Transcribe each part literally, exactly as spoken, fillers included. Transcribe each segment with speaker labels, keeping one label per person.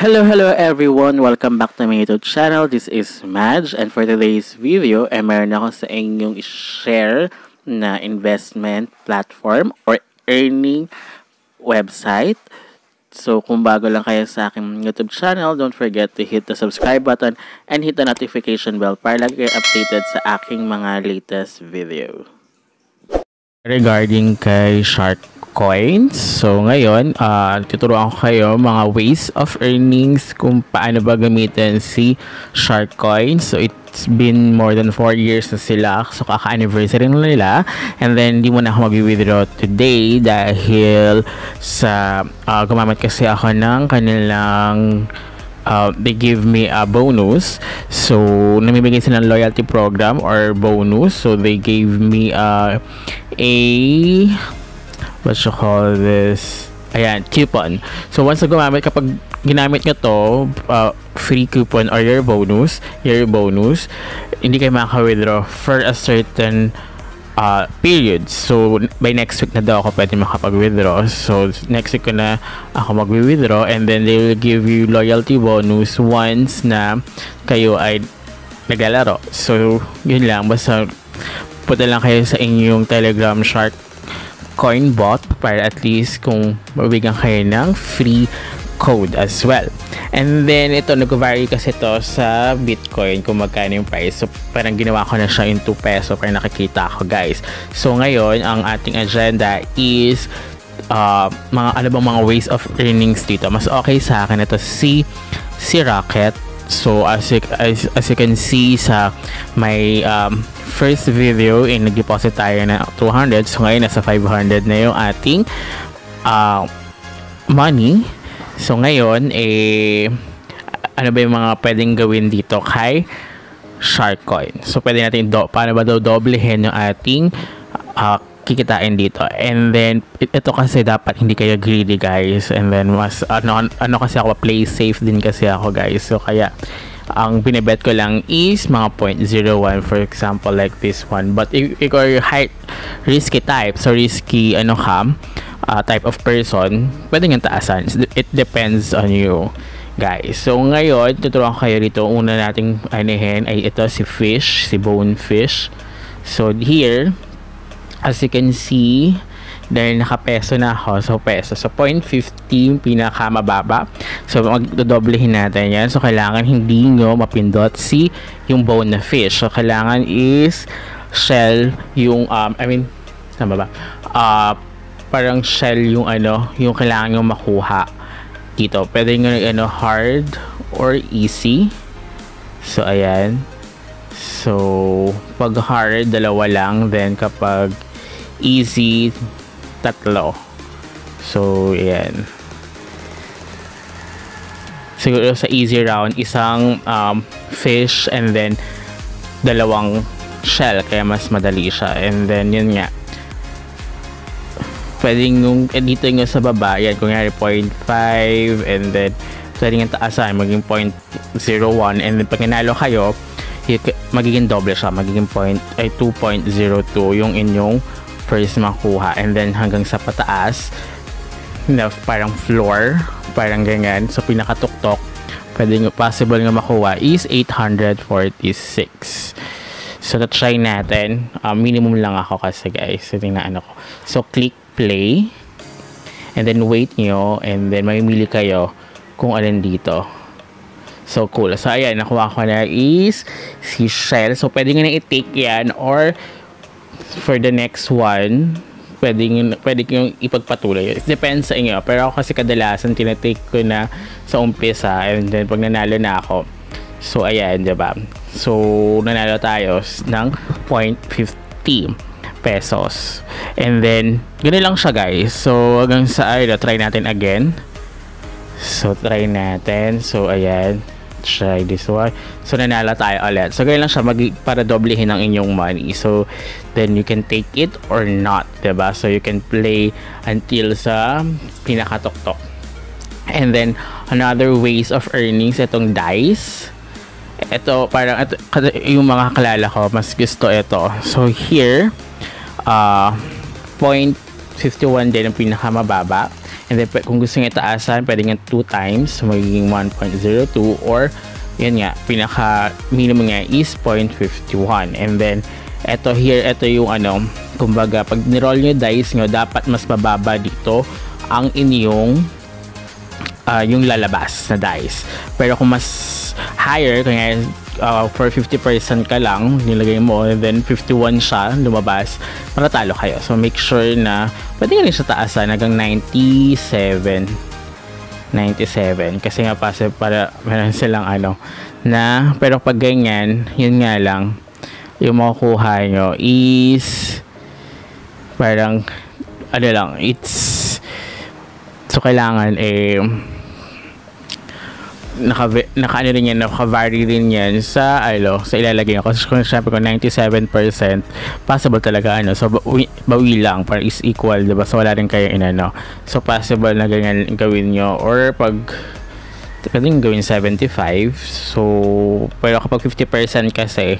Speaker 1: Hello, hello everyone! Welcome back to my YouTube channel. This is Madge, and for today's video, eh, meron ako sa inyong i-share na investment platform or earning website. So, kung bago lang kayo sa aking YouTube channel, don't forget to hit the subscribe button and hit the notification bell para lagi kayo updated sa aking mga latest video. Regarding kay Shark Coins, so ngayon, uh, tuturuan ko kayo mga ways of earnings kung paano ba gamitin si Shark Coins. So it's been more than four years na sila, so kaka-anniversary na nila, and then hindi mo na ako mag-withdraw today dahil sa uh, gumamit kasi ako ng kanilang Uh, they give me a bonus. So, namibigay sila ng loyalty program or bonus. So, they gave me uh, a what you call this? Ayan, coupon. So, once na gumamit, kapag ginamit nyo to, uh, free coupon or your bonus, your bonus, hindi kayo makaka-withdraw for a certain Uh, period. So, by next week na daw ako pwede makapag-withdraw. So, next week ko na ako mag-withdraw, and then they will give you loyalty bonus once na kayo ay naglalaro. So, yun lang. Basta punta lang kayo sa inyong Telegram Shark Coin bot para at least kung mabigyan kayo ng free code as well. And then, ito, nag-vary kasi to sa Bitcoin kung magkano yung price. So, parang ginawa ko na siya in two peso para nakikita ko, guys. So, ngayon, ang ating agenda is uh, mga, ano bang mga ways of earnings dito. Mas okay sa akin ito si, si Rocket. So, as you, as, as you can see sa my um, first video, in nag-deposit tayo na two hundred. So, ngayon, nasa five hundred na yung ating uh, money. So, ngayon, eh, ano ba yung mga pwedeng gawin dito kay Shark Coin? So, pwede natin, do, paano ba daw doblehin yung ating uh, kikitain dito? And then, ito kasi dapat hindi kayo greedy, guys. And then, mas, ano, ano kasi ako, play safe din kasi ako, guys. So, kaya, ang binibet ko lang is mga zero point zero one, for example, like this one. But, if, if you're high risky type, so risky, ano ka, Uh, type of person, pwede nga taasan. It depends on you, guys. So, ngayon, tuturuan ko kayo dito. Una nating anihin ay ito, si fish, si bonefish. So, here, as you can see, dahil nakapeso na ako, so peso. So, zero point one five pinakamababa. So, magdodoblehin natin yan. So, kailangan hindi nyo mapindot si yung bone na fish. So, kailangan is shell yung, um, I mean, tama ba? Uh, parang shell yung ano, yung kailangan yung makuha dito. Pwede nyo ano, hard or easy. So, ayan. So, pag hard, dalawa lang. Then, kapag easy, tatlo. So, ayan. Siguro sa easy round, isang um, fish and then dalawang shell. Kaya mas madali siya. And then, yun nga. Pwedeng yung eh, dito yung sa baba, yan, kung yari zero point five, and then pwedeng yung taasan, maging zero point zero one, and then pag nanalo kayo, magiging doble siya, magiging point, ay two point zero two yung inyong first makuha, and then hanggang sa pataas, na parang floor, parang ganyan, so pinakatuktok, pwedeng possible nga makuha is eight hundred forty-six. So, na-try natin. Uh, minimum lang ako kasi, guys. So, tingnan ako. So, click play. And then, wait nyo. And then, mamimili kayo kung alin dito. So, cool. So, ayan. Nakuha ko na is si shell. So, pwede nga na i-take yan. Or, for the next one, pwede nyo, pwede nyo ipagpatuloy. It depends sa inyo. Pero ako kasi kadalasan, tinatake ko na sa umpisa. And then, pag nanalo na ako, so, ayan, diba? So, nanalo tayo ng zero point five zero pesos. And then, ganoon lang siya, guys. So, hanggang sa, ay, try natin again. So, try natin. So, ayan. Try this one. So, nanalo tayo ulit. So, ganoon lang siya, mag para doblehin ang inyong money. So, then you can take it or not, diba? So, you can play until sa pinakatuktok. And then, another ways of earnings, itong dice. Ito, parang ito, yung mga kalala ko, mas gusto ito. So, here, uh, zero point five one din ang pinakamababa. And then kung gusto niya itaasan, pwede nga two times, so magiging one point zero two, or yun nga, pinaka minimum nga is zero point five one. And then eto here, eto yung ano, kumbaga pag niroll nyo dice nyo, dapat mas mababa dito ang inyong uh, yung lalabas na dice. Pero kung mas higher, kaya uh, for fifty percent ka lang nilagay mo, and then fifty-one siya lumabas, matatalo kayo. So make sure na pwede nga rin siya taasan hanggang ninety-seven ninety-seven, kasi nga pa para meron silang ano na, pero pag ganyan, yun nga lang, yung makukuha nyo is parang ano lang, it's so kailangan eh naka, naka ano rin yan, naka-vary rin yan sa ano, sa ilalagay nyo. Kasi kung syempre kung ninety-seven percent possible talaga ano, so bawi, bawi lang para is equal, diba? So wala rin kayo inano, so possible na ganyan gawin nyo, or pag pwedeng gawin seventy-five. So pero kapag fifty percent kasi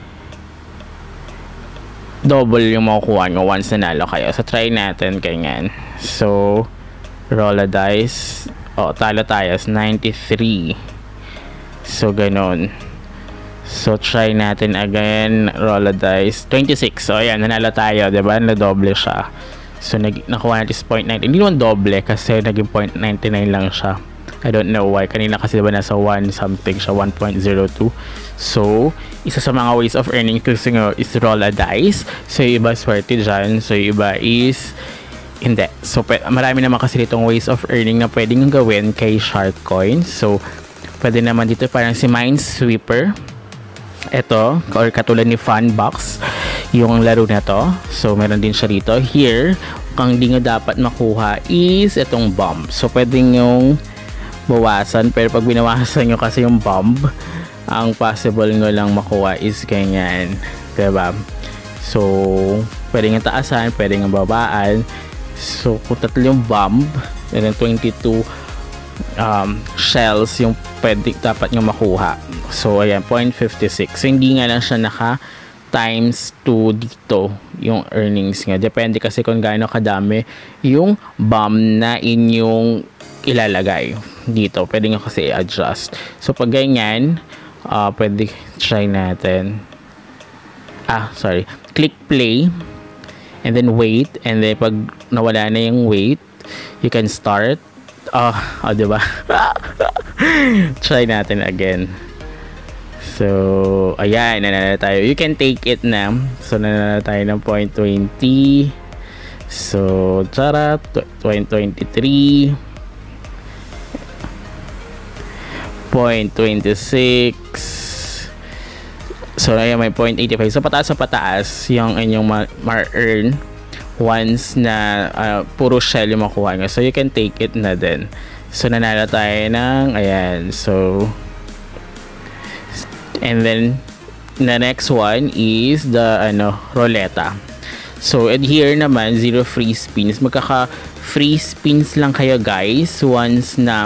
Speaker 1: double yung makukuha nyo once nanalo kayo. So try natin ganyan. So roll a dice. O, oh, talo tayo ninety-three. So ganon. So try natin again, roll a dice, twenty-six. So ayan, nanalo tayo, diba? Na-double siya. So nag nakuha natin is zero point nine. Hindi naman doble kasi naging zero point nine nine lang siya. I don't know why. Kanina kasi diba nasa one something siya, one point zero two. So isa sa mga ways of earning kasi nga is roll a dice. So yung iba swerte dyan. So yung iba is hindi. So marami naman kasi ditong ways of earning na pwedeng gawin kay Sharkcoin. So pwede naman dito parang si Minesweeper. Ito, or katulad ni Funbox, yung laro na to. So meron din siya dito. Here, ang di nga dapat makuha is itong bomb. So pwedeng yung bawasan, pero pag binawasan nyo kasi yung bomb, ang possible nyo lang makuha is ganyan, diba? So pwede nga taasan, pwede nga babaan. So kung tatlo yung bomb, and then twenty-two um, shells yung pwede dapat nyo makuha. So ayan, zero point five six. So hindi nga lang siya naka times two dito yung earnings nga. Depende kasi kung gaano kadami yung bomb na inyong ilalagay dito. Pwede nga kasi i-adjust. So pag ganyan, uh, pwede try natin. Ah, sorry. Click play. And then wait, and then pag nawala na yung wait, you can start. Oh, oh diba? Try natin again. So ayan, nanalo tayo. You can take it na. So nanalo tayo ng zero point two zero. So tara, zero point two three, zero point two six. So ayan, may zero point eight five. So pataas sa pataas yung inyong ma-earn once na uh, puro shell yung makuha nyo. So you can take it na din. So nanalo tayo ng ayan. So and then the next one is the ano, roleta. So and here naman zero free spins. Magkaka free spins lang kayo guys once na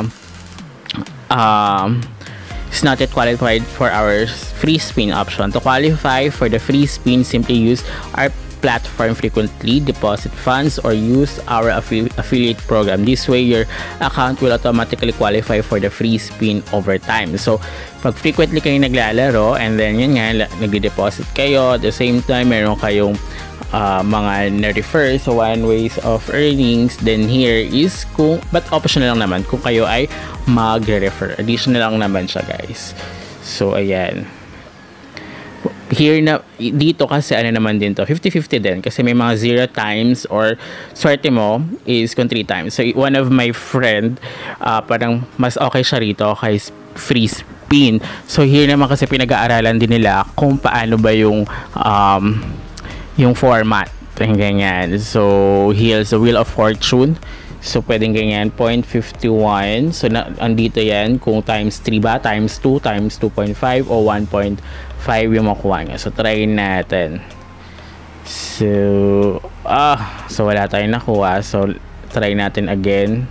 Speaker 1: um is not yet qualified for our free spin option. To qualify for the free spin, simply use our platform frequently, deposit funds, or use our affi affiliate program. This way, your account will automatically qualify for the free spin over time. So, pag frequently kayo naglalaro, and then yun nga, nag-deposit kayo, at the same time, meron kayong uh, mga na-refer sa one ways of earnings, then here is kung, but optional lang naman kung kayo ay mag-refer. Additional lang naman siya guys. So, ayan. Here na, dito kasi ano naman din to, fifty fifty din kasi may mga zero times or swerte mo is kung three times. So one of my friend, uh, parang mas okay siya rito kay free spin. So here naman kasi pinag-aaralan din nila kung paano ba yung um, yung format. Ganyan. So here's the Wheel of Fortune. So pwedeng ganyan, zero point five one. So na, andito yan kung times three ba, times two, times two point five o one point five yung makuha nyo. So try natin. So ah, so wala tayong nakuha. So try natin again.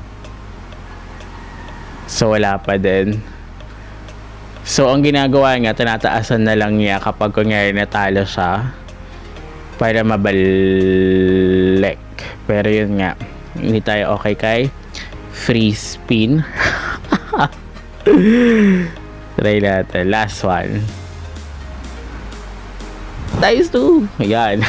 Speaker 1: So wala pa din. So ang ginagawa nga, tinataasan na lang niya kapag kunyari natalo siya para mabalik. Pero yun nga, Hindi tayo okay kay free spin. Try natin. Last one. Times two. Ayan.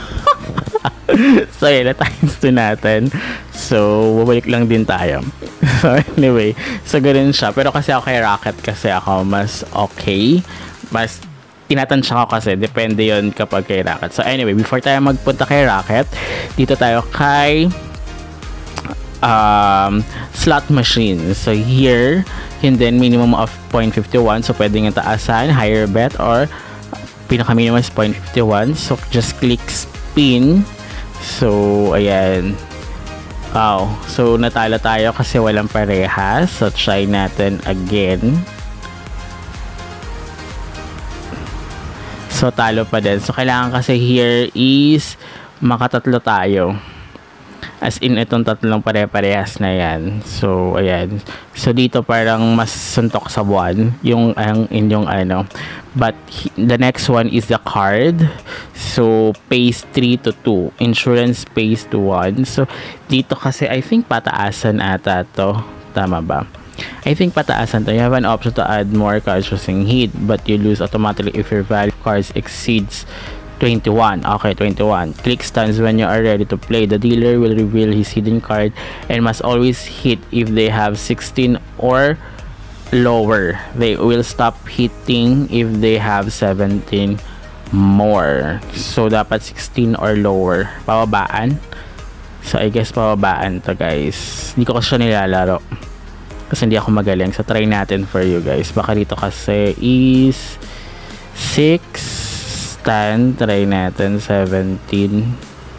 Speaker 1: So, yun na times two natin. So, bubalik lang din tayo. So, anyway. So, ganun siya. Pero kasi ako kay Rocket kasi ako mas okay. Mas tinatansya ko kasi. Depende yon kapag kay Rocket. So, anyway. Before tayo magpunta kay Rocket, dito tayo kay um, slot machine. So, here, and then minimum of zero point five one. So, pwede nga taasan, higher bet, or pinaka-minimum is zero point five one. So, just click spin. So, ayan. Wow. So, natalo tayo kasi walang parehas. So, try natin again. So, talo pa din. So, kailangan kasi here is makatatlo tayo. As in, itong tatlong pare-parehas na yan. So, ayan. So, dito parang mas suntok sa buwan yung ang inyong ano. But, the next one is the card. So, pays three to two. Insurance pays to one. So, dito kasi, I think pataasan ata to. Tama ba? I think pataasan to. You have an option to add more cards using heat, but you lose automatically if your value of cards exceeds twenty-one. Okay, twenty-one. Click stands when you are ready to play. The dealer will reveal his hidden card and must always hit if they have sixteen or lower. They will stop hitting if they have seventeen more. So, dapat sixteen or lower. Pababaan. So, I guess pababaan to, guys. Hindi ko kasi siya nilalaro. Kasi hindi ako magaling. So, try natin for you, guys. Baka dito kasi is six. ten, try natin seventeen.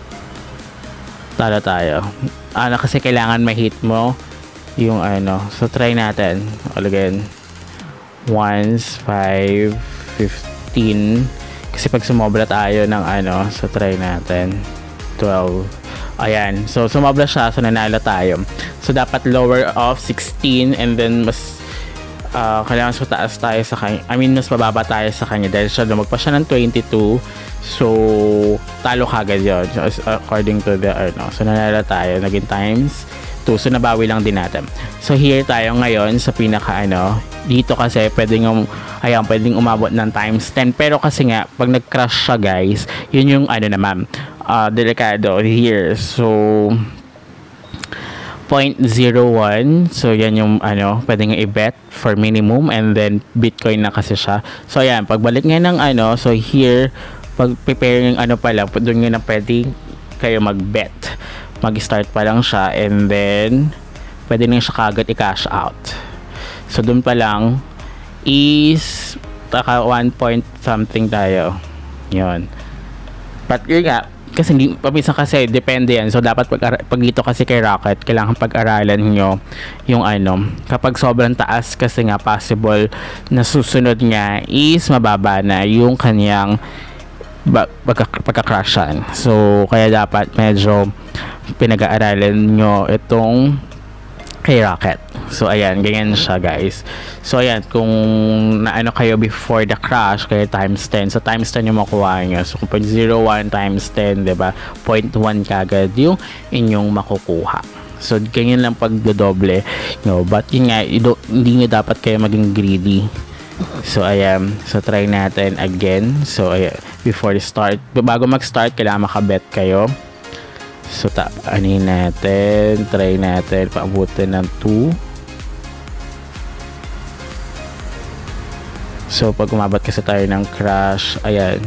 Speaker 1: Talo tayo. Ano kasi kailangan ma-hit mo yung ano. So try natin. All again. Ones, five, fifteen. Kasi pag sumobra tayo ng ano, so try natin. twelve. Ayan. So sumobra siya, so nanalo tayo. So dapat lower of sixteen and then mas Uh, kailangan so taas tayo sa kanya. I mean, mas mababa tayo sa kanya dahil siya lumagpas siya ng twenty-two. So, talo kagad yun. According to the, ano. So, nanalo tayo. Naging times two. So, nabawi lang din natin. So, here tayo ngayon sa pinaka, ano. Dito kasi, pwedeng, um, ayan, pwedeng umabot ng times ten. Pero kasi nga, pag nag-crash siya, guys, yun yung, ano naman, uh, delikado here. So, zero point zero one. So, yan yung, ano, pwede nga i-bet for minimum and then Bitcoin na kasi siya. So, ayan, pagbalik nga ng, ano, so here, pag prepare yung, ano pala, doon nga na pwede kayo mag-bet. Mag-start pa lang siya and then, pwede na siya kagad i-cash out. So, doon pa lang is, taka one point something tayo. Yun. But, yun nga, kasi hindi, paminsan kasi depende yan. So dapat pag, pag dito kasi kay Rocket, kailangan pag-aralan nyo yung ano, kapag sobrang taas kasi nga possible na susunod nga is mababa na yung kanyang pagka-crashan. So kaya dapat medyo pinag-aaralan nyo itong kay Rocket. So ayan, ganyan siya, guys. So ayan, kung naano kayo before the crash, kaya times ten. So times ten yung makuha nyo. So kung zero point zero one times ten, diba? zero point one kagad yung inyong makukuha. So ganyan lang pagdodoble. No? But yun nga, hindi nyo dapat kayo maging greedy. So ayan, so try natin again. So ayan, before start, bago mag-start, kailangan makabet kayo. So, ta anin natin, try natin, paabutin ng two. So, pag umabot kasi tayo ng crash, ayan.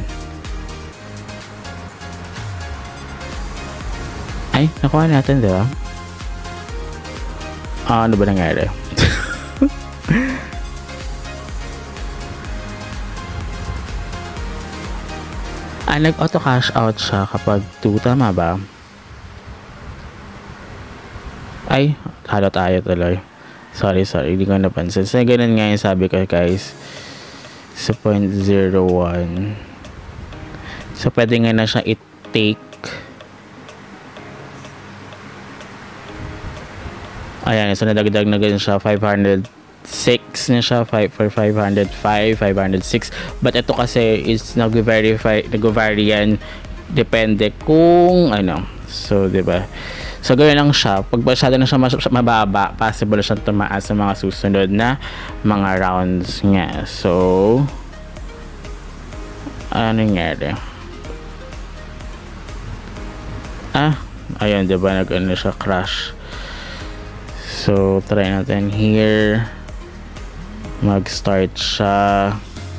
Speaker 1: Ay, nakuha natin, di ba? Ah, ano ba nangyari? Ah, nag-auto cash out siya kapag two, tama ba? Ay, halo tayo tuloy. Sorry, sorry. Hindi ko napansin. So, ganun nga yung sabi ko, guys. So, zero point zero one. So, pwede nga na siya i-take. Ayan. So, nadagdag na ganun siya. five hundred six na siya. five for five hundred five, five hundred six. But ito kasi is nag-verify, nag-vary yan. Depende kung ano. So, diba? So, gawin lang siya. Pag masyado na siya mas- mababa, possible siyang tumaas sa mga susunod na mga rounds niya. So, ano nangyari? Ah, ayun, diba? Nag-ano siya, crash. So, try natin here. Mag-start siya.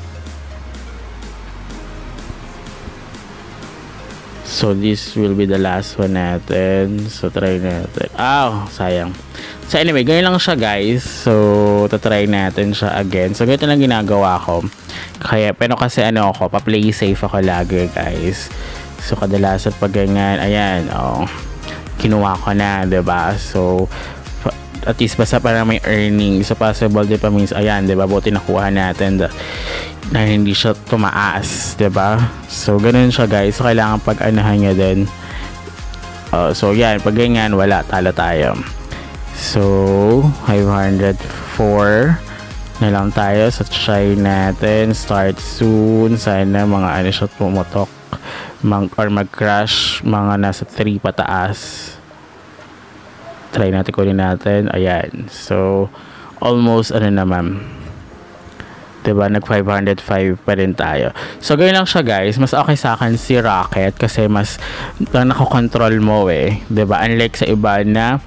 Speaker 1: So, this will be the last one natin. So, try natin. Ah, oh, sayang. So, anyway, ganyan lang siya, guys. So, tatry natin siya again. So, ganito lang ginagawa ko. Kaya, pero kasi ano ako, pa-play safe ako lagi, guys. So, kadalasan pag ganyan, ayan, oh, kinuha ko na, diba? So, at least basta para may earning. So, possible din pa means, ayan, diba? Buti nakuha natin that, na hindi siya tumaas, diba? So, ganun siya, guys. So, kailangan pag-anahan nyo din. Uh, so, yan. Pag ganyan, wala. Talo tayo. So, five hundred four na lang tayo. So, try natin. Start soon. Sana mga ano siya pumutok. Mag, or mag-crash. Mga nasa three pataas. Try natin, kunin natin. Ayan. So, almost ano naman. Diba? Nag five hundred five pa rin tayo. So, gawin lang siya, guys. Mas okay sa akin si Rocket kasi mas nakakontrol mo eh. Diba? Unlike sa iba na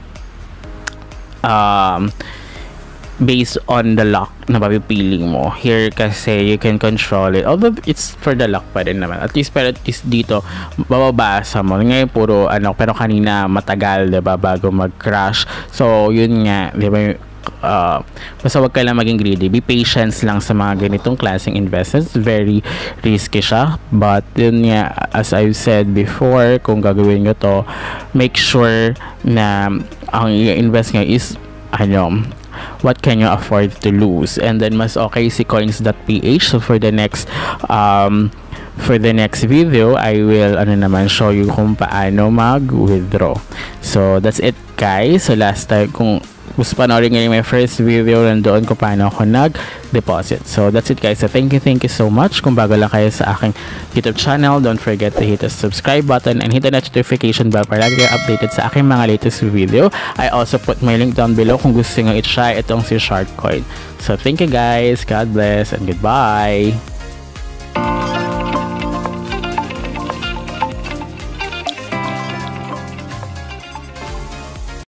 Speaker 1: um, based on the luck na papipiling mo. Here kasi you can control it. Although it's for the luck pa rin naman. At least, pero at least dito, bababasa mo. Ngayon puro ano, pero kanina matagal, diba? Bago mag-crash. So, yun nga, diba? Uh, basta wag ka lang maging greedy. Be patient lang sa mga ganitong klaseng investments. Very risky siya. But yun nga, as I've said before, kung gagawin nyo to, make sure na ang i-invest nyo is ano, what can you afford to lose. And then mas okay si coins.ph. So for the next um for the next video, I will ano naman show you kung paano mag-withdraw. So that's it, guys. So last time, kung gusto panoorin ngayon my first video, nandoon ko paano ako nag-deposit. So that's it, guys. So thank you, thank you so much. Kung bago lang kayo sa aking YouTube channel, don't forget to hit the subscribe button and hit the notification bell para lagi kayo updated sa aking mga latest video. I also put my link down below kung gusto nyo i-try itong si Sharkcoin. So thank you, guys. God bless and goodbye.